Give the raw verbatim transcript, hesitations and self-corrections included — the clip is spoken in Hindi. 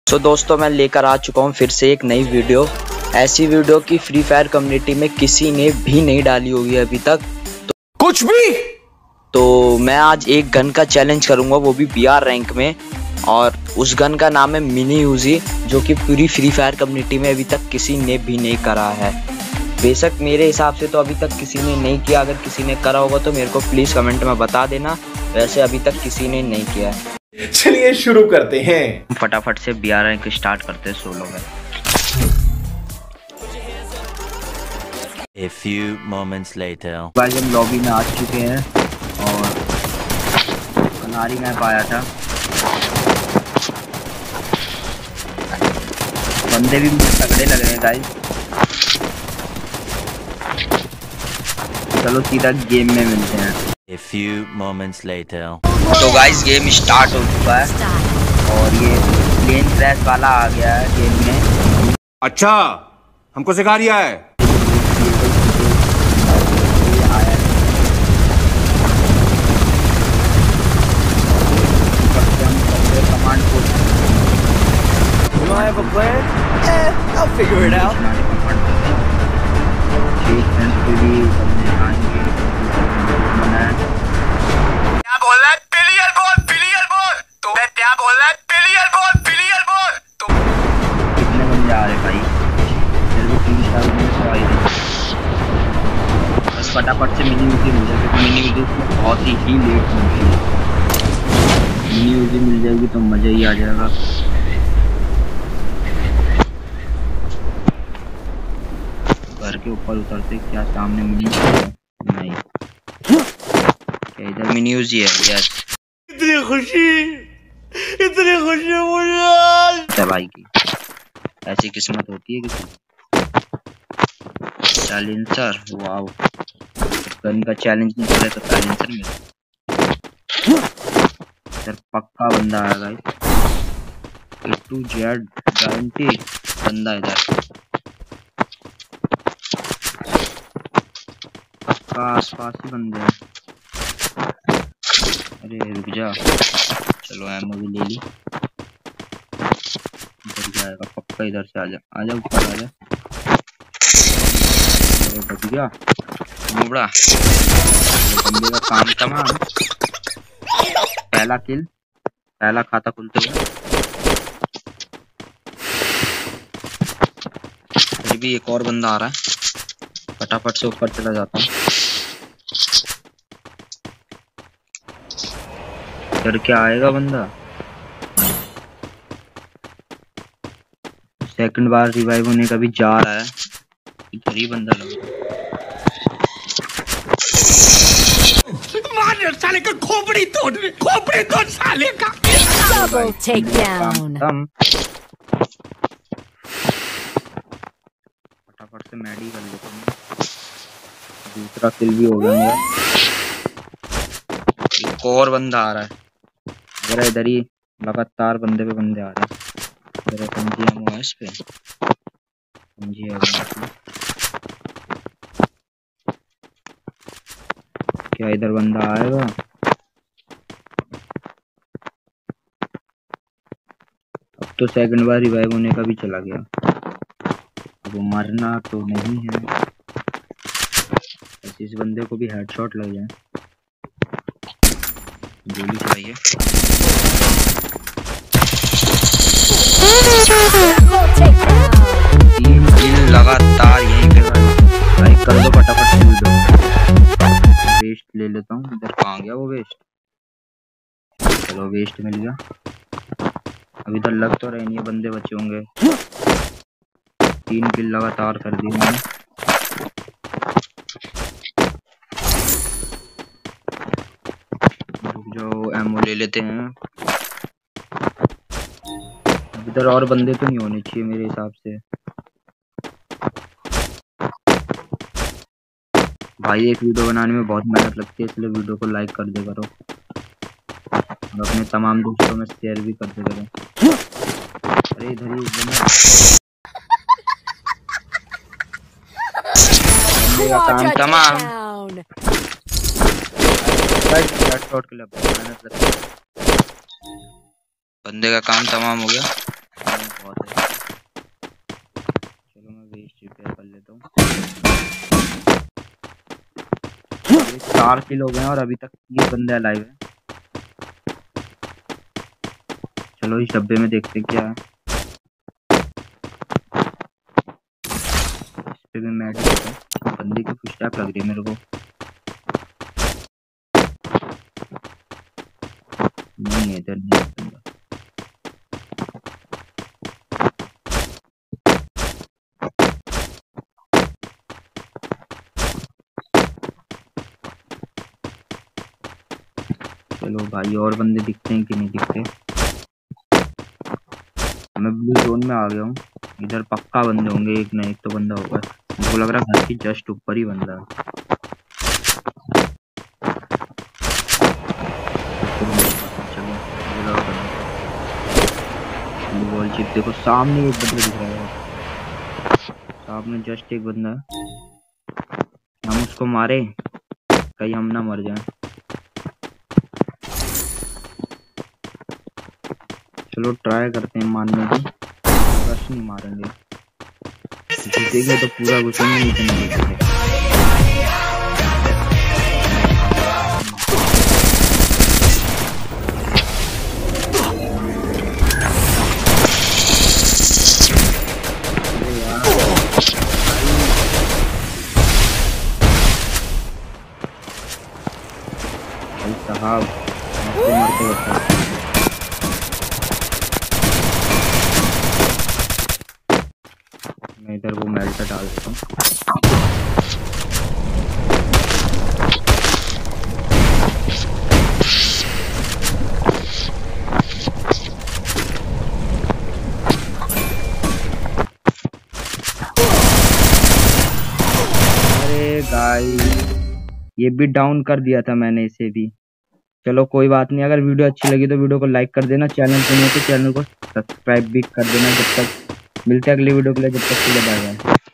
सो so, दोस्तों मैं लेकर आ चुका हूँ फिर से एक नई वीडियो। ऐसी वीडियो की फ्री फायर कम्युनिटी में किसी ने भी नहीं डाली हुई है अभी तक। तो कुछ भी तो मैं आज एक गन का चैलेंज करूँगा, वो भी बी आर रैंक में। और उस गन का नाम है मिनी यूजी, जो कि पूरी फ्री फायर कम्युनिटी में अभी तक किसी ने भी नहीं करा है। बेशक मेरे हिसाब से तो अभी तक किसी ने नहीं किया। अगर किसी ने करा होगा तो मेरे को प्लीज़ कमेंट में बता देना। वैसे अभी तक किसी ने नहीं किया है। चलिए शुरू करते हैं। फटाफट से बी आर रैंक स्टार्ट करते हैं सोलो में। A few moments later. भाई हम लॉबी में आ चुके हैं और कनारी मैप आया था। बंदे भी मुझे तगड़े लग रहे हैं गाइस। चलो सीधा गेम में मिलते हैं। A few moments later. तो गाइस गेम स्टार्ट हो चुका है और ये प्लेन क्रैश वाला आ गया है गेम में। अच्छा, हमको सिखा रिया है। कमांड को Do I have a plan? Eh, I'll figure it out. क्या बोल रहा है? पिलियर बोल, पिलियर बोल। तो मैं क्या बोल रहा है? पिलियर बोल, पिलियर बोल। तो कितने बंदे आ रहे भाई? जल्दी तीन चार बंदे तो आ ही रहे। बस फटाफट से मिनी यूजी मिल जाएगी। मिनी यूजी बहुत ही लेट मिलती है। मिनी यूजी मिल जाएगी तो मजा ही आ जाएगा। घर के ऊपर उतरते क्या सामने मिनी नहीं, क्या इधर मिनी यूजी है? यस, इतनी खुशी, इतनी खुशी मुझे भाई की ऐसी किस्मत होती है किसी। साइलेंसर, वाओ, गन का चैलेंज नहीं करे तो साइलेंसर मिला। इधर पक्का बंदा है guys, A to Z guarantee बंदा इधर पक्का। आसपास ही बंदे हैं। अरे रुक जा, चलो एमओ भी ले ली। इधर जाएगा पक्का, इधर से आजा, आजा ऊपर आजा। अरे बच गया मुबड़ा, बंदे का काम तमाम। पहला किल, पहला खाता खुलते हुए। फिर भी एक और बंदा आ रहा है, फटाफट से ऊपर चला जाता हूँ। इधर क्या आएगा बंदा? सेकंड बार रिवाइव होने का भी जा रहा है। इधर ही बंदा लग रहा है। मार साले का खोपड़ी तोड़, खोपड़ी तोड़ साले का। Double takedown. फटाफट से मैडी कर लेता हूँ। दूसरा किल भी हो गया मेरा। एक और बंदा आ रहा है। मेरा इधर ही लगातार बंदे पे बंदे आ रहे हैं। मेरा समझी हम इस पे समझी है। क्या इधर बंदा आएगा? अब तो सेकंड बार रिवाइव होने का भी चला गया। अब वो मरना तो नहीं है। इस बंदे को भी हेडशॉट लग जाए। गोली चाहिए। तीन किल लगातार यहीं पे। लाइक कर दो फटाफट से वीडियो। वेस्ट ले लेता हूँ। इधर कहाँ गया वो वेस्ट? चलो वेस्ट मिल गया। अब इधर लग तो रहे नहीं, बंदे बचे होंगे। तीन किल लगातार कर दिए मैंने। जो एमओ ले लेते हैं। अब इधर और बंदे तो नहीं होने चाहिए मेरे हिसाब से। भाई एक वीडियो बनाने में बहुत मेहनत लगती है, इसलिए वीडियो को लाइक कर दे करो और अपने तमाम दोस्तों में शेयर भी कर दे करो। अरे इधर ही काम तमाम। हेडशॉट के लिए मेहनत लगती है। बंदे का काम तमाम हो गया। चार किल हो गए हैं और अभी तक ये बंदे लाइव है। चलो इस डब्बे में देखते क्या है। इस पे भी मैच है, बंदे की कुछ टैप लग रही है मेरे को। नहीं है इधर, नहीं है बंदा। चलो भाई और बंदे दिखते हैं कि नहीं दिखते। मैं ब्लू जोन में आ गया हूँ। इधर पक्का बंदे होंगे, एक ना एक तो बंदा होगा। मुझको लग रहा है घर की जस्ट ऊपर ही बंदा है। बॉल चिप देखो, सामने एक बंदा दिख रहा है। सामने जस्ट एक बंदा है। हम उसको मारे, कहीं हम ना मर जाए। चलो ट्राई करते हैं मारने की, बस नहीं मारेंगे। जीतेंगे तो पूरा घुसेंगे, नहीं तो नहीं जीतेंगे। भाई साहब मरते मरते होता। मैं इधर वो मेल्टर डालता हूँ। अरे गाइस ये भी डाउन कर दिया था मैंने इसे भी। चलो कोई बात नहीं, अगर वीडियो अच्छी लगी तो वीडियो को लाइक कर देना, चैनल पे नहीं है तो चैनल को सब्सक्राइब भी कर देना। जब तक मिलते हैं अगली वीडियो के लिए, जब तक के लिए बाय बाय।